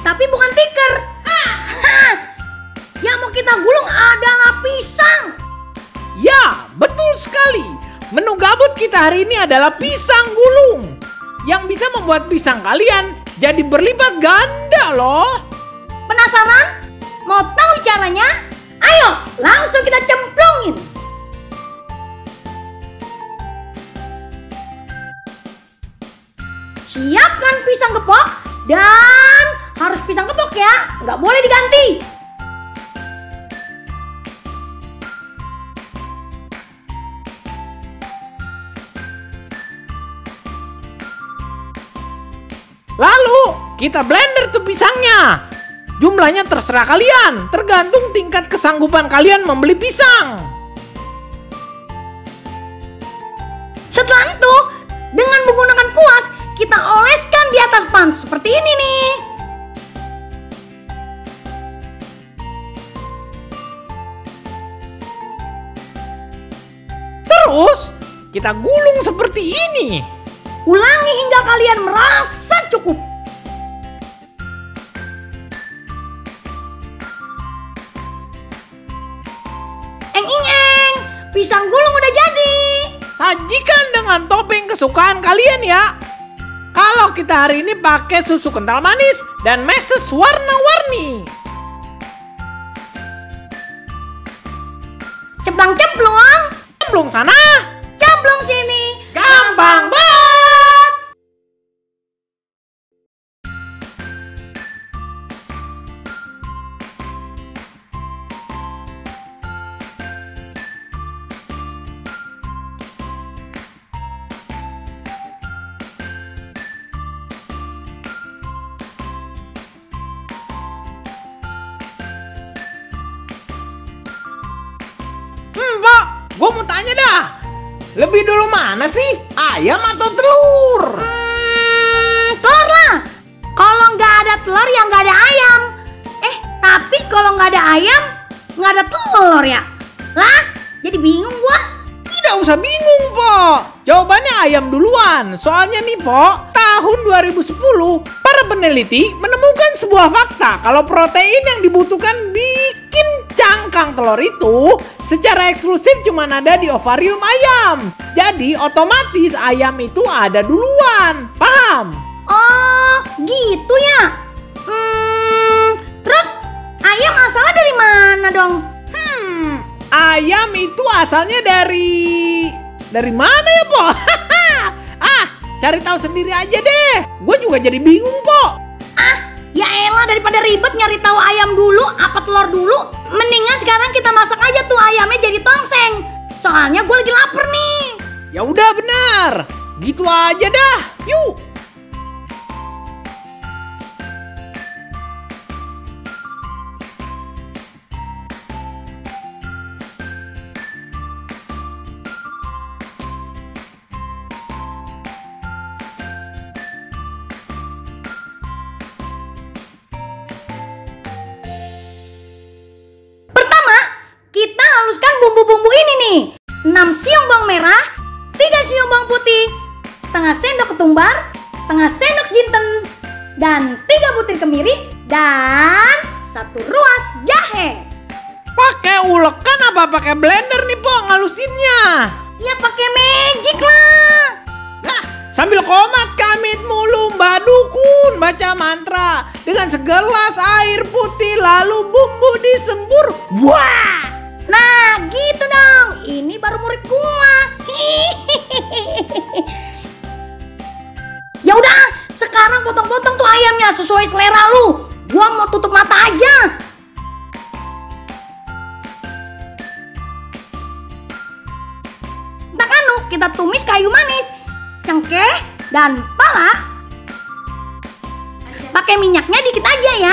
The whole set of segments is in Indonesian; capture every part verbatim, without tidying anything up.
tapi bukan tikar. Yang mau kita gulung adalah pisang. Ya, betul sekali. Menu gabut kita hari ini adalah pisang gulung, yang bisa membuat pisang kalian jadi berlipat ganda loh. Penasaran? Mau tahu caranya? Ayo, langsung kita cemplungin. Siapkan pisang gepok, dan harus pisang gepok ya, nggak boleh diganti. Lalu kita blender tuh pisangnya. Jumlahnya terserah kalian, tergantung tingkat kesanggupan kalian membeli pisang. Setelah itu, dengan menggunakan kuas, kita oleskan di atas pan seperti ini nih. Terus kita gulung seperti ini. Ulangi hingga kalian merasa cukup. Eng ing eng, pisang gulung udah jadi. Sajikan dengan topping kesukaan kalian ya. Kalau kita hari ini pakai susu kental manis dan meses warna-warni. Cemplang-cemplung. Cemplung sana, Cemplung sini. gampang banget. Hmm, Pak, gue mau tanya dah. Lebih dulu mana sih? Ayam atau telur? Hmm, telur lah. Kalau nggak ada telur ya nggak ada ayam. Eh, tapi kalau nggak ada ayam, nggak ada telur ya. Lah, jadi bingung gua. Tidak usah bingung, Po. Jawabannya ayam duluan. Soalnya nih, Po, tahun dua ribu sepuluh, para peneliti menemukan sebuah fakta kalau protein yang dibutuhkan bikin cangkang telur itu secara eksklusif cuma ada di ovarium ayam. Jadi otomatis ayam itu ada duluan. Paham? Oh, gitu ya. Hmm, terus ayam asalnya dari mana dong? Hmm, ayam itu asalnya dari... Dari mana ya, Po? Ah, cari tahu sendiri aja deh. Gue juga jadi bingung, Po. Ah, ya elah, daripada ribet nyari tahu ayam dulu apa telur dulu, mendingan sekarang kita masak aja tuh ayamnya jadi tongseng. Soalnya gue lagi lapar nih. Ya udah benar. Gitu aja dah. Yuk. Kita haluskan bumbu-bumbu ini nih. enam siung bawang merah, tiga siung bawang putih, setengah sendok ketumbar, setengah sendok jinten, dan tiga butir kemiri, dan satu ruas jahe. Pakai ulekan apa pakai blender nih, Po, ngalusinnya? Ya pakai magic lah. Nah, sambil komat kamit mulu Mbak Dukun baca mantra dengan segelas air putih lalu bumbu disembur. Wah! Nah, gitu dong. Ini baru murid gua. Ya udah, sekarang potong-potong tuh ayamnya sesuai selera lu. Gua mau tutup mata aja. Nah, anu, kita tumis kayu manis, cengkeh, dan pala. Pakai minyaknya dikit aja ya.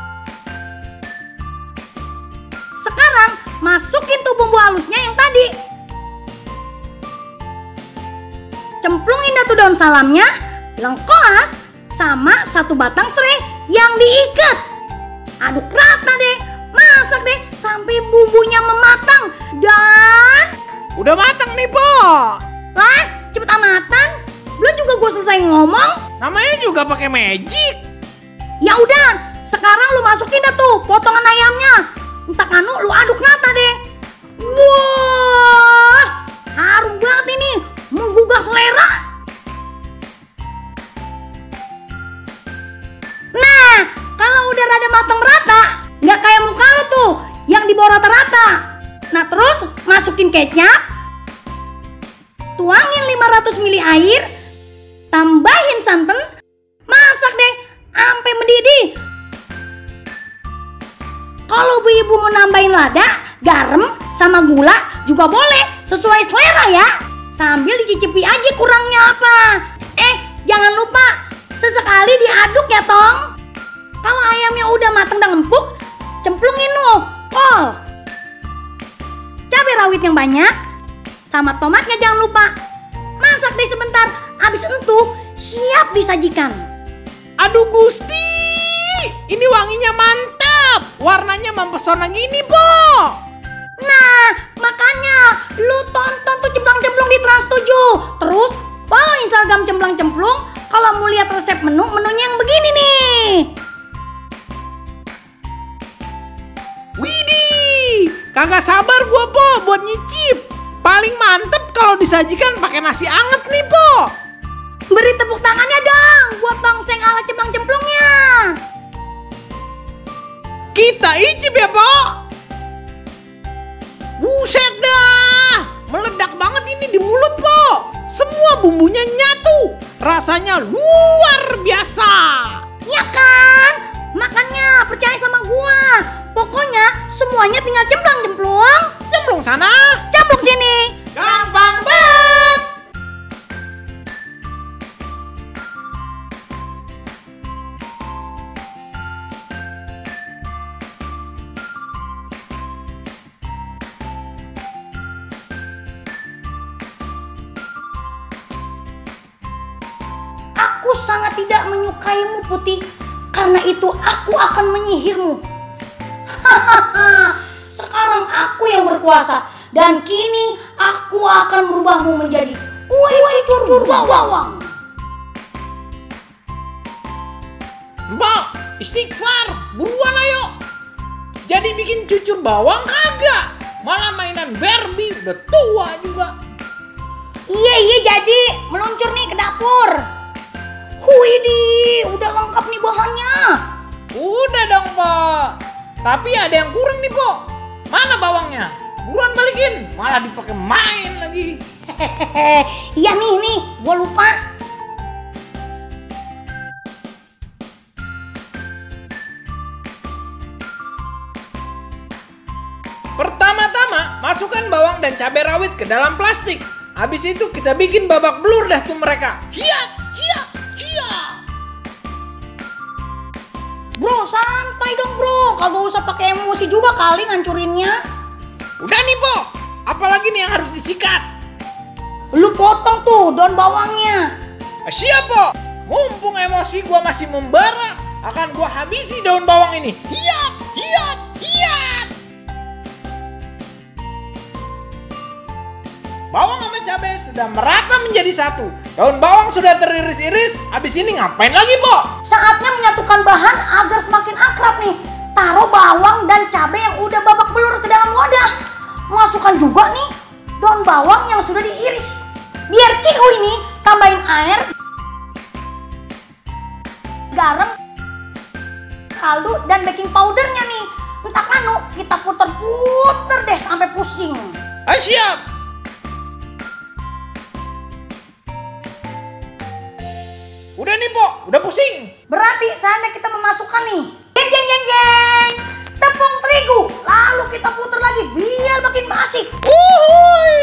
Sekarang masukin tuh bumbu halusnya yang tadi. Cemplungin dah tuh daun salamnya, lengkoas, sama satu batang serai yang diikat. Aduk rata deh, masak deh sampai bumbunya mematang. Dan... Udah matang nih, Po. Lah, cepet amatan. Belum juga gue selesai ngomong. Namanya juga pakai magic. Ya udah, Sekarang lu masukin dah tuh potongan ayamnya. Entar anu lu aduk rata deh. Wah, harum banget ini, menggugah selera. Nah, kalau udah rada mateng rata, nggak kayak muka lu tuh yang di bawah rata-rata. Nah terus masukin kecap, tuangin lima ratus mililiter air, tambahin santan, masak deh sampai mendidih. Kalau ibu mau nambahin lada, garam, sama gula juga boleh, sesuai selera ya. Sambil dicicipi aja kurangnya apa. Eh, jangan lupa sesekali diaduk ya Tong. Kalau ayamnya udah mateng dan empuk, cemplungin loh kol, cabai rawit yang banyak, sama tomatnya jangan lupa. Masak deh sebentar, habis itu siap disajikan. Aduh Gusti, ini wanginya mantap, warnanya mempesona gini po. Nah makanya lu tonton tuh Cemplang-Cemplung di Trans tujuh. Terus follow Instagram Cemplang-Cemplung kalau mau lihat resep menu, menunya yang begini nih. Widih, kagak sabar gua po buat nyicip. Paling mantep kalau disajikan pakai nasi anget nih po. Beri tepuk tangannya dong buat tongseng ala Cemplang-Cemplungnya. Kita icip ya po. Buset dah, meledak banget ini di mulut po. Semua bumbunya nyatu, rasanya luar biasa. Ya kan, makanya percaya sama gua. Pokoknya semuanya tinggal cemplang-cemplung. Cemplung sana, Cemplung sini. gampang banget. Aku sangat tidak menyukaimu Putih. Karena itu aku akan menyihirmu. Hahaha, sekarang aku yang berkuasa dan kini aku akan merubahmu menjadi kue cucur bawang. Mbak, istighfar, buruan ayo. Jadi bikin cucur bawang kagak, malah mainan Barbie, udah tua juga. Iya iya jadi meluncur nih ke dapur. Widih, udah lengkap nih bahannya. Udah dong Pak, tapi ada yang kurang nih Po. Mana bawangnya? Buruan balikin, malah dipakai main lagi. Hehehe, iya nih nih, gua lupa. Pertama-tama masukkan bawang dan cabai rawit ke dalam plastik. Habis itu kita bikin babak belur dah tuh mereka. Hiat, hiat, hiat. Bro, santai dong bro, kagak usah pakai emosi juga kali ngancurinnya. Udah nih Po, apalagi nih yang harus disikat? Lu potong tuh daun bawangnya. Eh, siap Po, mumpung emosi gua masih membara, akan gua habisi daun bawang ini. Hiat, hiat, hiat. Bawang sama cabai sudah merata menjadi satu. Daun bawang sudah teriris-iris. Habis ini ngapain lagi, Po? Saatnya menyatukan bahan agar semakin akrab nih. Taruh bawang dan cabai yang udah babak belur ke dalam wadah. Masukkan juga nih daun bawang yang sudah diiris. Biar cihu ini, tambahin air, garam, kaldu, dan baking powdernya nih. Entah kanu, kita puter-puter deh sampai pusing. Ah, siap. Udah nih Po, udah pusing. Berarti saatnya kita memasukkan nih. Jeng jeng jeng jeng. Tepung terigu. Lalu kita putar lagi biar makin asik. Uhuy.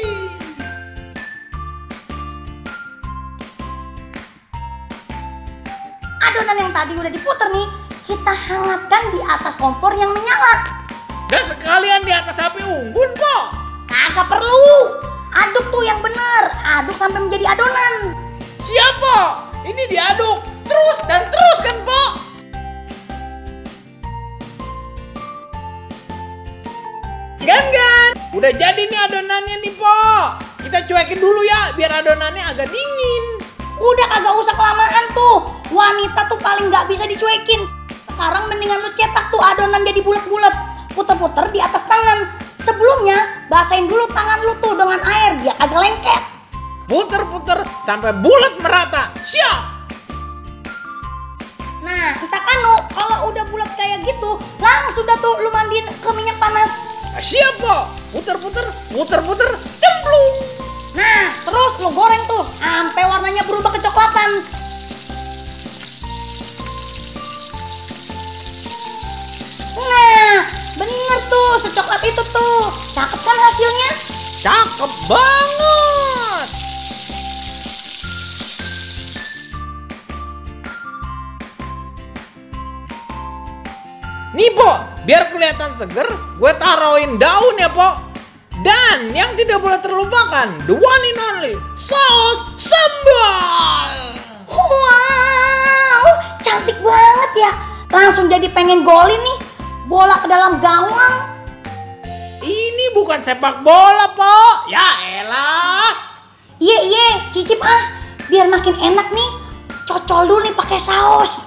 Adonan yang tadi udah diputar nih, kita hangatkan di atas kompor yang menyala. Dan sekalian di atas api unggun, Po. Kagak perlu. Aduk tuh yang bener. Aduk sampai menjadi adonan. Siap, Po. Ini diaduk terus dan terus kan, Po? Gan-gan, udah jadi nih adonannya nih, Po. Kita cuekin dulu ya, biar adonannya agak dingin. Udah kagak usah kelamaan tuh. Wanita tuh paling gak bisa dicuekin. Sekarang mendingan lu cetak tuh adonan jadi bulat-bulat. Puter-puter di atas tangan. Sebelumnya basahin dulu tangan lu tuh dengan air biar kagak lengket. Puter-puter sampai bulat merata. Siap. Nah, entar kanu kalau udah bulat kayak gitu, langsung dah tuh lu mandiin ke minyak panas. Siap kok. Puter-puter, puter-puter, cemplung. Nah, terus lu goreng tuh sampai warnanya berubah kecoklatan. Nah, bener tuh, secoklat itu tuh. Cakep kan hasilnya? Cakep banget. Nih, Po, biar kelihatan seger, gue taruhin daun ya, Po. Dan yang tidak boleh terlupakan, the one and only, saus sambal. Wow, cantik banget ya. Langsung jadi pengen golin nih, bola ke dalam gawang. Ini bukan sepak bola, Po. Ya elah. Iya, iya, cicip ah. Biar makin enak nih, cocol dulu nih pakai saus.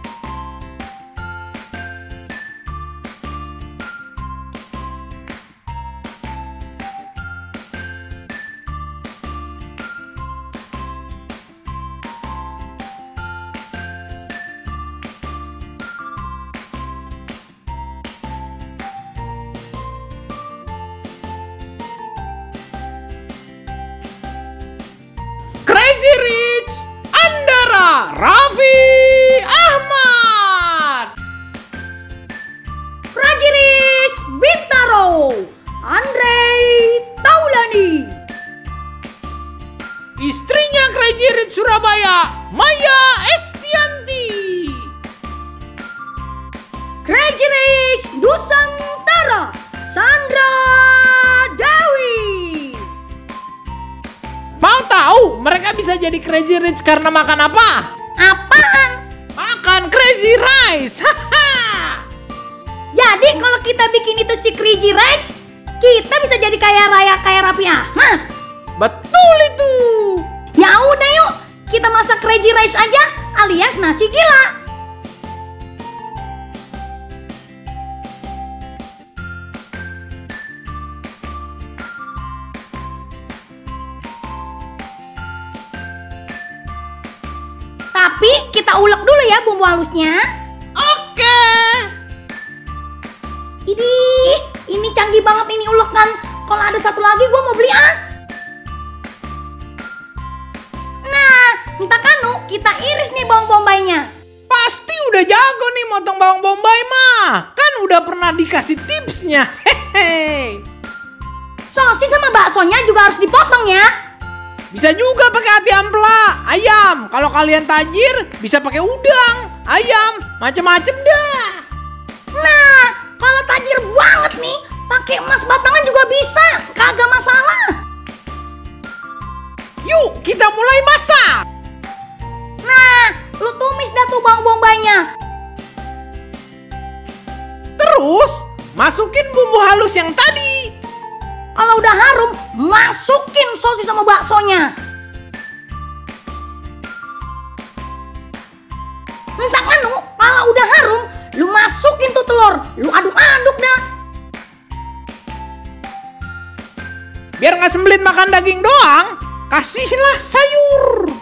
Crazy Rich Andara Raffi Ahmad. Crazy Rich Bintaro Andre Taulani. Istrinya Crazy Rich Surabaya, Maya Estianti. Crazy Rich Nusantara Sandra Dewi. Mau tahu mereka bisa jadi Crazy Rich karena makan apa? Apaan? Makan Crazy Rice. Haha. Jadi kalau kita bikin itu si Crazy Rice, kita bisa jadi kaya raya kayak Raffi Ahmad. Betul itu. Ya udah yuk, kita masak Crazy Rice aja alias nasi gila. Tapi kita ulek dulu ya bumbu halusnya. Oke. Idih, ini canggih banget ini ulekan. Kalau ada satu lagi gue mau beli ah. Nah, minta kanu kita iris nih bawang bombaynya. Pasti udah jago nih motong bawang bombay mah. Kan udah pernah dikasih tipsnya. Hehe. Sosis sama baksonya juga harus dipotong ya. Bisa juga pakai hati ampela, ayam. Kalau kalian tajir, bisa pakai udang, ayam, macem-macem dah. Nah, kalau tajir banget nih, pakai emas batangan juga bisa, kagak masalah. Yuk, kita mulai masak. Nah, lu tumis dah tuh bawang bombaynya. Terus, masukin bumbu halus yang tadi. Kalau udah harum, masukin sosis sama baksonya. Entah anu, kalau udah harum, lu masukin tuh telur, lu aduk-aduk dah. Biar nggak sembelit makan daging doang, kasihlah sayur.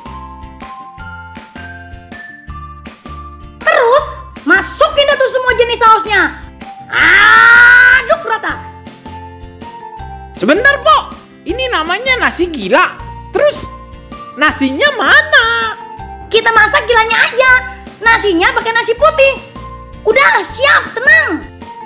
Terus, masukin dah tuh semua jenis sausnya. Aduk rata. Sebentar, Po. Ini namanya nasi gila. Terus, nasinya mana? Kita masak gilanya aja. Nasinya pakai nasi putih. Udah, siap, tenang.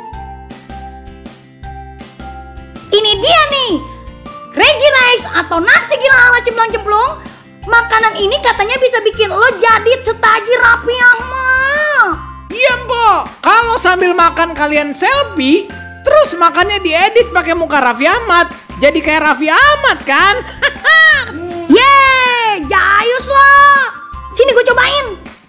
Ini dia nih, Crazy Rice atau nasi gila ala cemplung-cemplung. Makanan ini katanya bisa bikin lo jadi setajir Raffi Ahmad. Iya, Po. Kalau sambil makan kalian selfie, terus makannya diedit pakai muka Raffi Ahmad, jadi kayak Raffi Ahmad kan? Yeay, jayus loh. Sini gue cobain.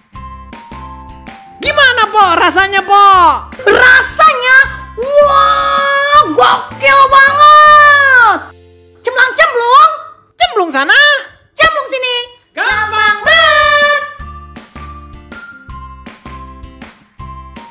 Gimana, Po? Rasanya, Po? Rasanya, wah, gokil banget. Cemplung-cemplung. Cemplung sana. Cemplung sini. Gampang banget.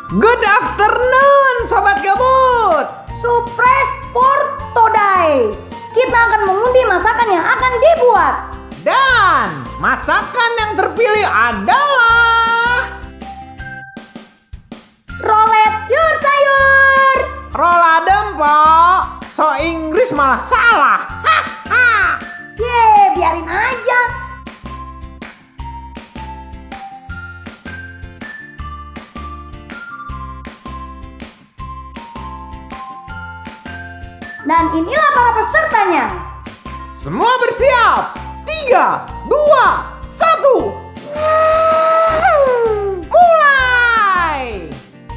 Good afternoon, Sobat Gabut. Surprise for today. Kita akan mengundi masakan yang akan dibuat. Dan masakan yang terpilih adalah rolet yur sayur. roladem, Pak. So Inggris malah salah. Haha. Ye, biarin aja. Dan inilah para pesertanya. Semua bersiap. Tiga, dua, satu. Mulai.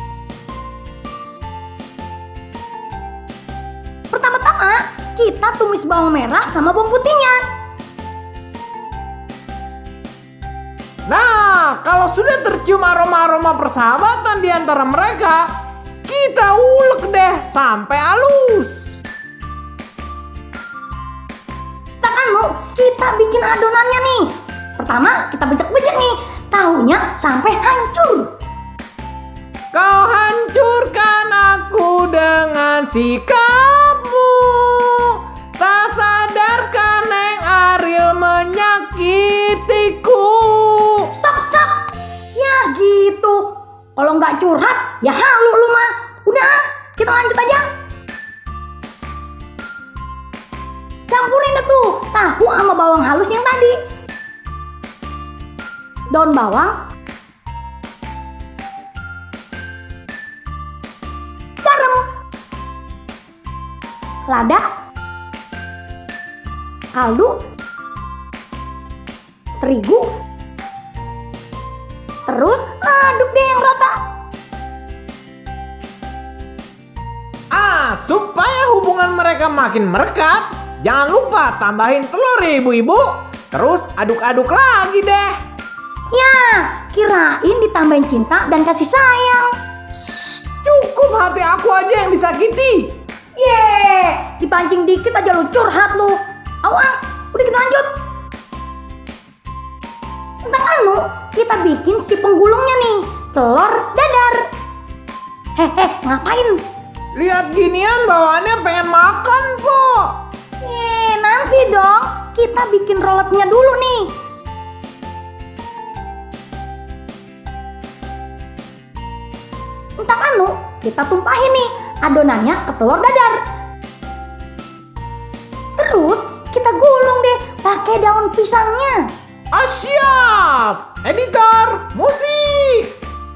Pertama-tama, kita tumis bawang merah sama bawang putihnya. Nah, kalau sudah tercium aroma-aroma persahabatan di antara mereka, kita ulek deh sampai halus. Anu, kita bikin adonannya nih. Pertama, kita bejek-bejek nih tahunya sampai hancur. Kau hancurkan aku dengan sikapmu. Tak sadarkan Neng Ariel menyakitiku. Stop, stop. Ya gitu. Kalau nggak curhat, ya halu lu mah. Udah, kita lanjut aja. Campurin deh tuh tahu sama bawang halus yang tadi. Daun bawang, garam, lada, kaldu, terigu. Terus aduk deh yang rata. Ah, supaya hubungan mereka makin merekat, jangan lupa tambahin telur ya ibu-ibu. Terus aduk-aduk lagi deh. Ya, kirain ditambahin cinta dan kasih sayang. Shh, cukup hati aku aja yang disakiti. Yeay, dipancing dikit aja lu curhat lu. Awang, udah kita lanjut. Tentang anu, kita bikin si penggulungnya nih, telur dadar. Hehe, ngapain? Lihat ginian bawaannya pengen makan, Po. Yeay, nanti dong, kita bikin roletnya dulu nih. Tentang anu, kita tumpahin nih adonannya ke telur dadar. Terus kita gulung deh pakai daun pisangnya. Ah, siap. Editor, musik.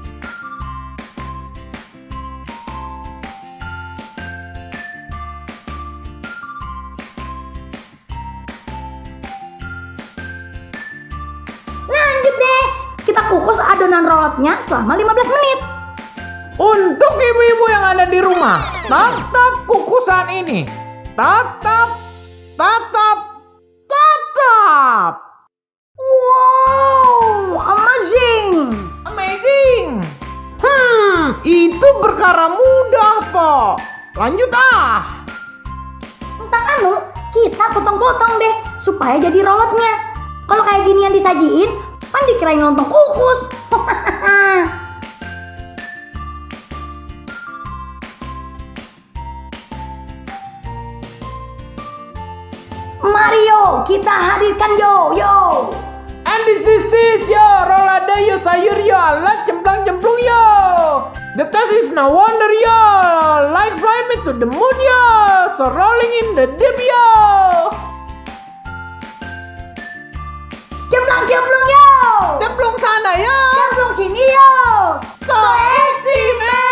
Lanjut deh, kita kukus adonan roletnya selama lima belas menit. Untuk ibu-ibu yang ada di rumah, tatap kukusan ini. Tatap, tatap, tatap. Wow, amazing. Amazing. Hmm, itu perkara mudah, Po. Lanjut ah. Tentang anu, kita potong-potong deh supaya jadi roletnya. Kalau kayak gini yang disajiin, kan dikirain lontong kukus. Mario, kita hadirkan yo yo. And this is this, yo. Rolada yo sayur yo. Alat cemplang-cemplung yo. The taste is no wonder yo. Like fly me to the moon yo. So rolling in the deep yo. Cemplung-cemplung yo. Cemplung sana yo. Cemplung sini yo. So easy man.